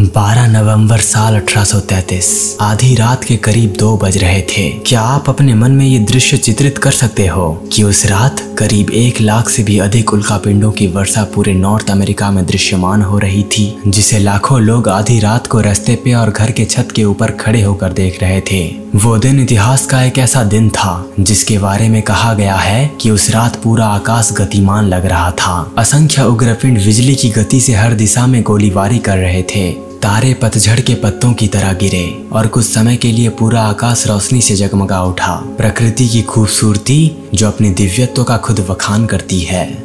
12 नवंबर साल 1833 आधी रात के करीब 2 बज रहे थे। क्या आप अपने मन में ये दृश्य चित्रित कर सकते हो कि उस रात करीब 1 लाख से भी अधिक उल्कापिंडों की वर्षा पूरे नॉर्थ अमेरिका में दृश्यमान हो रही थी, जिसे लाखों लोग आधी रात को रास्ते पे और घर के छत के ऊपर खड़े होकर देख रहे थे। वो दिन इतिहास का एक ऐसा दिन था जिसके बारे में कहा गया है कि उस रात पूरा आकाश गतिमान लग रहा था। असंख्य उग्रपिंड बिजली की गति से हर दिशा में गोलीबारी कर रहे थे। तारे पतझड़ के पत्तों की तरह गिरे और कुछ समय के लिए पूरा आकाश रोशनी से जगमगा उठा। प्रकृति की खूबसूरती जो अपने दिव्यत्व का खुद बखान करती है।